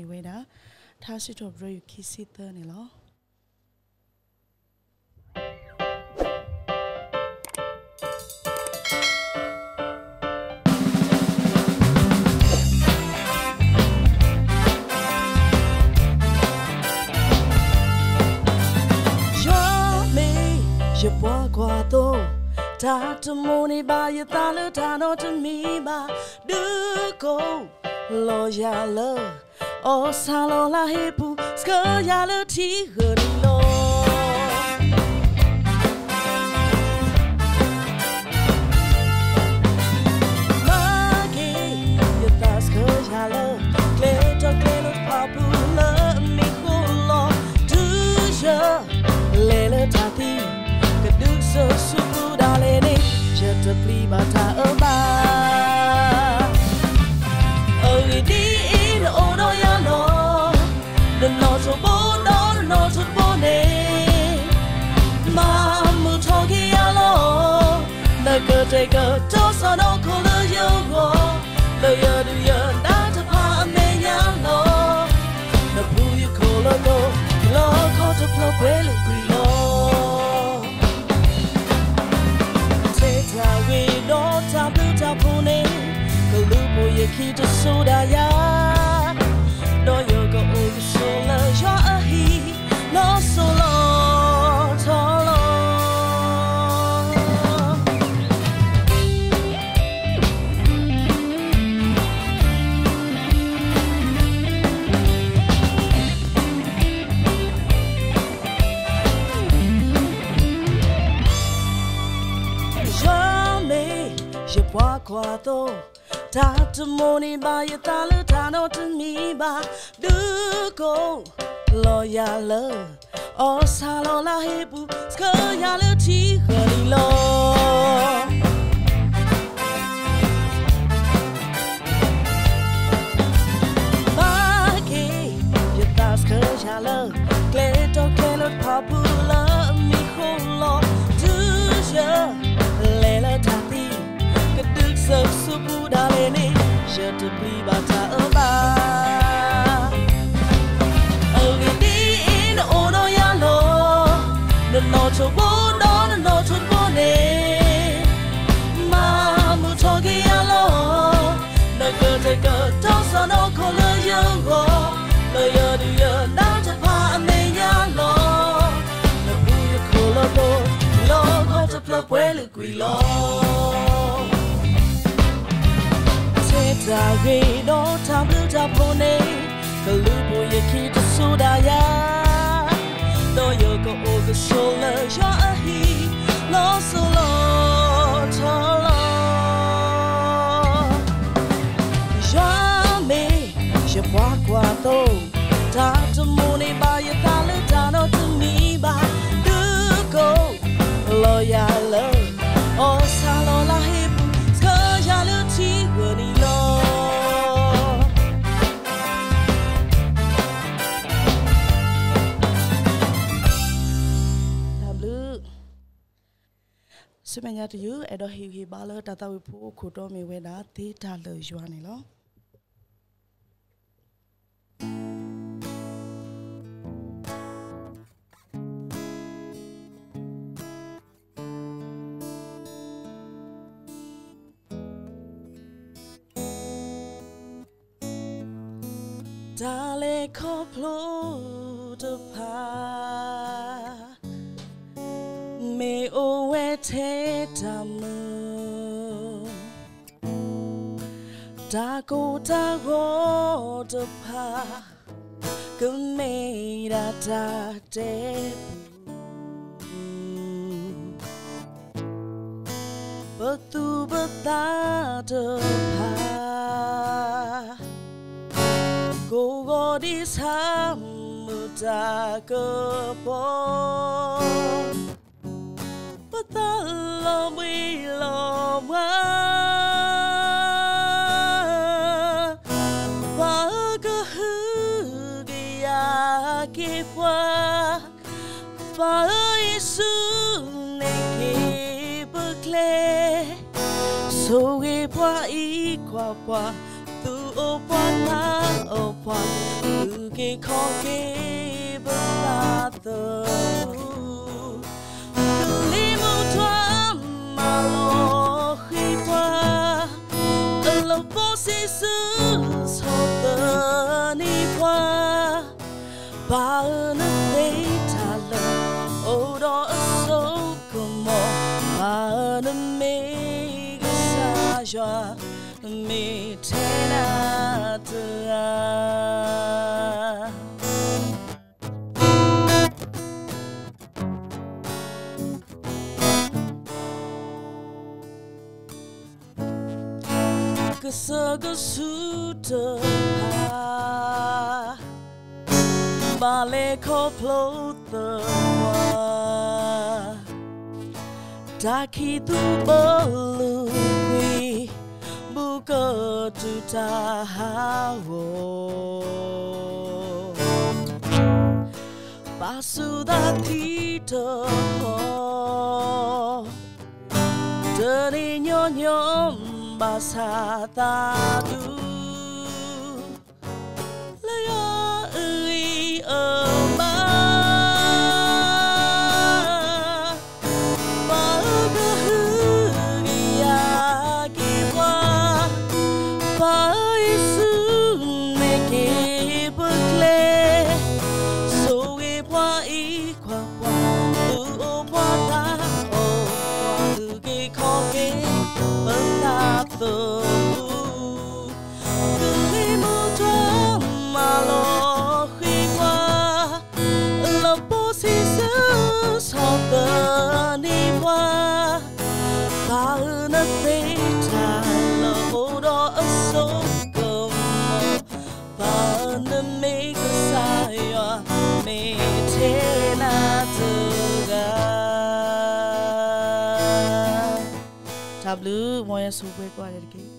mi về đó thao sẽ chụp rồi khi sitter này lo je bois quoi d'eau ta te moni ba ya ta le ta no to me ba du go lo ya le o sa lo la he pu ska ya le ti ho ni lo ma ge ya ta ska ya le cle to cle lo pa pu le mi ko lo du ya le ta ti so super darling, je te prie ba ta ba. Oh, di in ono ya no, the not so bon, not so bone. Mamu togi ya lo, the good take a toss on all color yo go. The year do ya not a pa me ya lo. The blue you color go, lo caught a plug well green. We don't tap the tapone, Kalupo Yakita soda ya. No you go over solo, you're a he, no solo, tolo. Je bois quoi d'eau, ta te moni ba ya ta le ta no to me ba du go loyal o sa lo la he pu ska ya le ti ho ni lo ba ke ya ta ska ya le cle to cle lo pa pu la mi ho lo du ya le la ta ti so super darling, je te prie ba ta ba. Oh, di in ono ya lo, the not so bon, not so bone. Mamu togi ya lo, the good take a toss on all color yo go. The year do ya not a pa me ya lo, the blue you color go, lo caught a plug well agree lo. We don't tap the tapone, Kalupo Yakita soda ya. No you go over solo, you're a he, no solo, tolo. Jamais, je bois quoi d'eau, ta te moni ba ya ta le ta no to me ba, du go, loyal, oh salo la hip, ska ya le ti wani lo. Sự mình nhớ từ ở đó hiểu ba lơ ta tao phụ khu đó mình về đá tí ta lời doa này lo. Ta lệ khó plo được pa. Me o we te tamu ta go de pa ku me da de but tu but ta de pa go di sam ta go po ta lo mi lo wa wa ga hu ya ke wa fa isu ne ke bukle so ge bwa I kwa bwa tu o bwa na o bwa cái khó cái bất ta tờ cứ li mù thoa mà lo khi qua ở lâu phố xí xứ sau tờ ni qua ba nước đây thà lờ ô đó sâu cầm mò ba nước mê xa joa mê thế na tờ cái sơ cái suốt ha ba lê khó floater qua ta khi tu bơ lu quy bu cơ tu ta ha wo ba su da thi thơ đơ đi nhỏ nhỏ ba sa ta du lấy ơi ở ba ba cứ hư ya kia qua ba ơi xứ mẹ kia bực lệ số kia qua ý qua qua ô qua ta ô qua từ kia khó kia bực ta từ khi mưa thoa mà lo khi qua là bố xí xứ sau tờ đi qua ta nước tê trà là ô đó ở số cầm ba nước mê cứ xa ya mê thế na từ ga tablu moya super qua đây